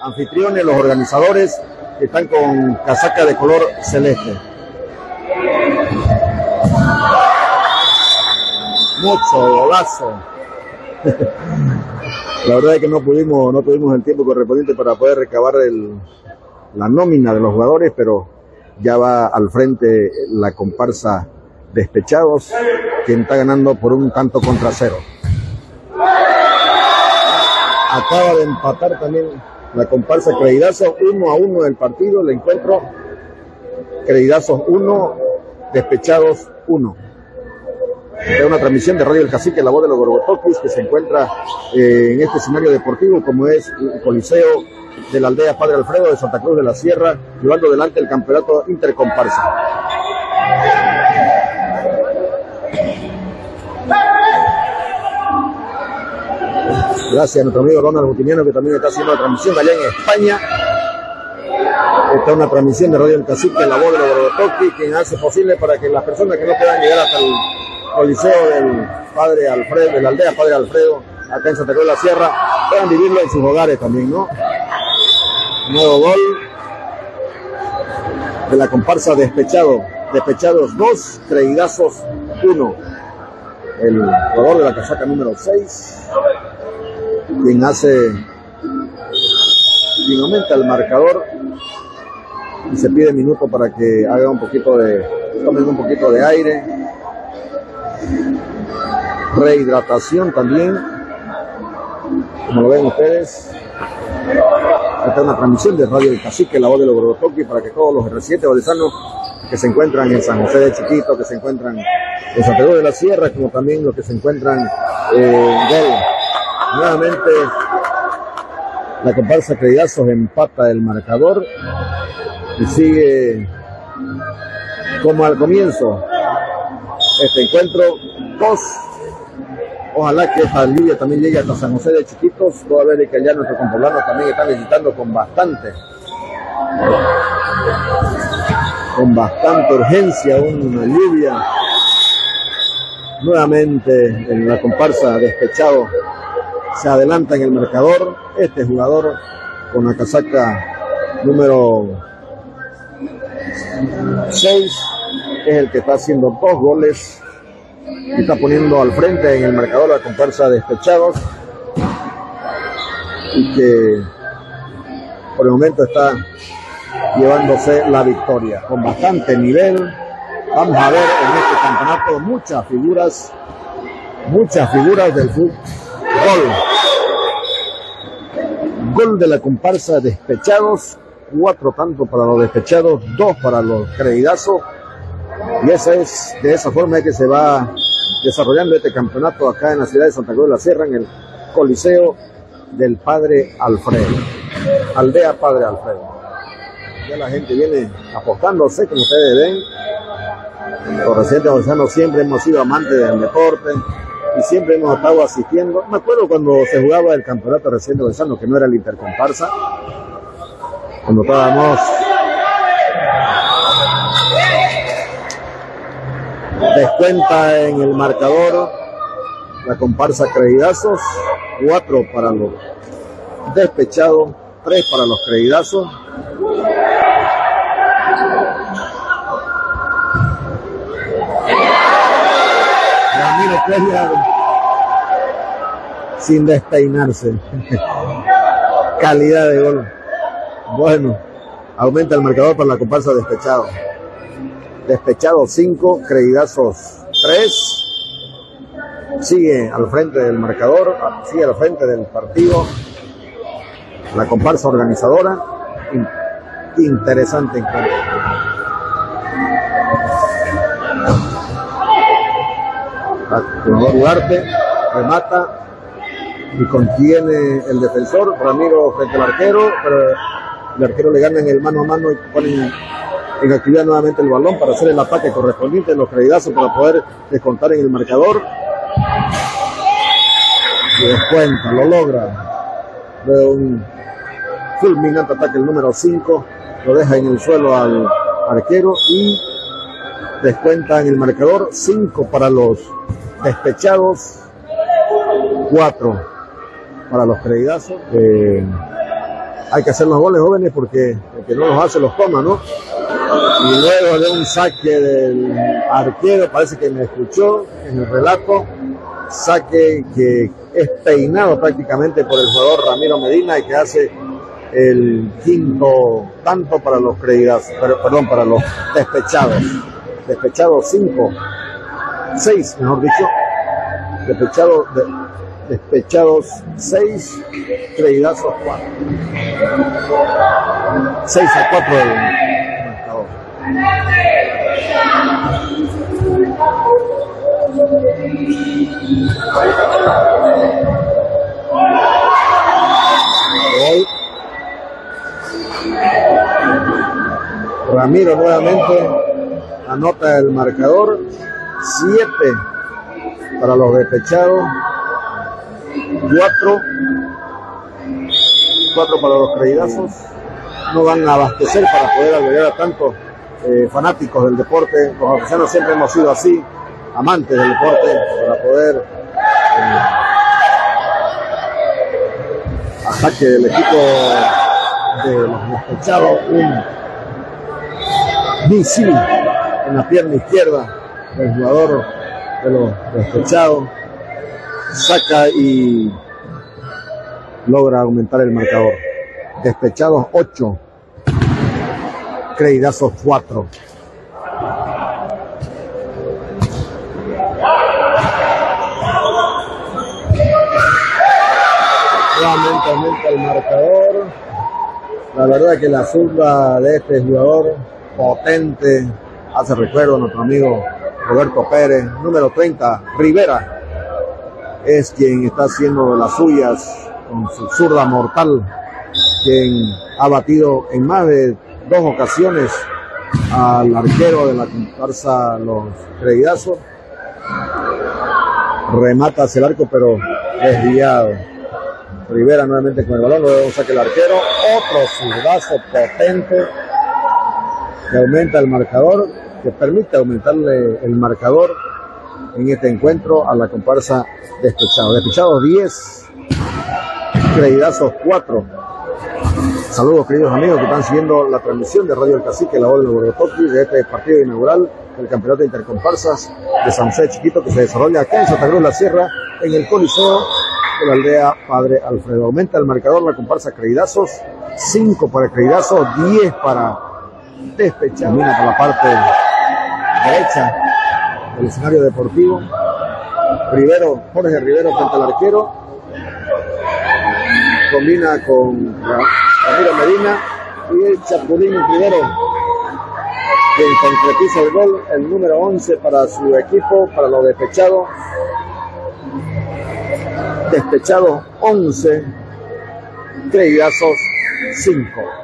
anfitriones, los organizadores, que están con casaca de color celeste. Mucho golazo. La verdad es que no tuvimos el tiempo correspondiente para poder recabar la nómina de los jugadores, pero ya va al frente la comparsa Despechados, quien está ganando por 1-0. Acaba de empatar también la comparsa Creidazos, 1-1 el partido, el encuentro. Creidazos 1, Despechados 1. Es una transmisión de Radio El Cacique, la voz de los Gorgotoquis, que se encuentra en este escenario deportivo, como es el Coliseo de la aldea Padre Alfredo de Santa Cruz de la Sierra, llevando adelante el campeonato intercomparsa. Gracias a nuestro amigo Ronald Gutiniano, que también está haciendo la transmisión allá en España. Esta es una transmisión de Radio El Cacique, la voz de los Gorgotoquis, quien hace posible para que las personas que no puedan llegar hasta el Coliseo del Padre Alfredo, de la aldea Padre Alfredo, acá en Santa Cruz de la Sierra, puedan vivirlo en sus hogares también, ¿no? Nuevo gol de la comparsa Despechados 2, Creidazos 1. El jugador de la casaca número 6, quien aumenta el marcador y se pide minuto para que haga tomen un poquito de aire, rehidratación también, como lo ven ustedes. Esta es una transmisión de Radio El Cacique, la voz de los Gorgotoquis, para que todos los residentes vallesanos que se encuentran en San José de Chiquito, que se encuentran en Santa Cruz de la Sierra, como también los que se encuentran en Gol. Nuevamente la comparsa Creidazos empata el marcador y sigue como al comienzo este encuentro 2. Ojalá que esta lluvia también llegue hasta San José de Chiquitos, toda vez que allá nuestros compoblanos también están visitando con bastante urgencia una lluvia. Nuevamente en la comparsa Despechado se adelanta en el marcador. Este jugador con la casaca número 6 es el que está haciendo 2 goles y está poniendo al frente en el marcador la comparsa Despechados, y que por el momento está llevándose la victoria con bastante nivel. Vamos a ver en este campeonato muchas figuras del fútbol. Gol de la comparsa Despechados, 4 tantos para los Despechados, 2 para los Creidazos, y de esa forma es que se va desarrollando este campeonato acá en la ciudad de Santa Cruz de la Sierra, en el Coliseo del Padre Alfredo, aldea Padre Alfredo. Ya la gente viene apostándose, como ustedes ven. Los residentes bolsanos siempre hemos sido amantes del deporte y siempre hemos estado asistiendo. Me acuerdo cuando se jugaba el campeonato residente bolsano, que no era el intercomparsa, cuando estábamos descuenta en el marcador la comparsa Creidazos, 4 para los Despechados, 3 para los Creidazos. Ramiro Cuellar sin despeinarse. Calidad de gol. Bueno, aumenta el marcador para la comparsa Despechado. Despechado 5, Creidazos 3. Sigue al frente del marcador, sigue al frente del partido la comparsa organizadora. Interesante encuentro. El jugador Duarte remata y contiene el defensor Ramiro frente al arquero, pero el arquero le gana en el mano a mano y ponen en actividad nuevamente el balón para hacer el ataque correspondiente en los Creidazos para poder descontar en el marcador. Y descuenta, lo logra. De un fulminante ataque el número 5, lo deja en el suelo al arquero y descuenta en el marcador. 5 para los Despechados, 4 para los Creidazos. Hay que hacer los goles, jóvenes, porque el que no los hace los toma, ¿no? Y luego de un saque del arquero, parece que me escuchó en el relato, saque que es peinado prácticamente por el jugador Ramiro Medina y que hace el quinto tanto para los para los despechados. Despechados 6, mejor dicho. Despechados 6, creidazos 4. 6-4 del marcador. Gol. Ramiro nuevamente anota el marcador. 7 para los despechados, 4 para los creidazos. No van a abastecer para poder albergar a tantos fanáticos del deporte. Los artesanos siempre hemos sido así, amantes del deporte, para poder ataque del equipo de los despechados, un misil en la pierna izquierda del jugador de los despechados, saca y logra aumentar el marcador. Despechados 8, creidazos 4. Nuevamente aumenta el marcador. La verdad que la zurda de este jugador potente hace recuerdo a nuestro amigo Roberto Pérez. Número 30, Rivera, es quien está haciendo las suyas con su zurda mortal, quien ha batido en más de 2 ocasiones al arquero de la comparsa Los Creidazos. Remata hacia el arco, pero desviado. Rivera nuevamente con el balón, luego saca el arquero, otro zurdazo potente que aumenta el marcador, que permite aumentarle el marcador en este encuentro a la comparsa Despechados. Despechados 10, Creidazos 4. Saludos, queridos amigos que están siguiendo la transmisión de Radio El Cacique, la voz del Logorotoqui, de este partido inaugural del Campeonato de Intercomparsas de San José Chiquito, que se desarrolla acá en Santa Cruz La Sierra, en el Coliseo de la aldea Padre Alfredo. Aumenta el marcador la comparsa Creidazos, 5 para Creidazos, 10 para Despechados. Mira por la parte derecha del escenario deportivo. Jorge Rivero frente al arquero. Combina con Ramiro Medina y el Chapulín Rivero, quien concretiza el gol, el número 11 para su equipo, para los despechados. Despechados 11, Creidazos 5.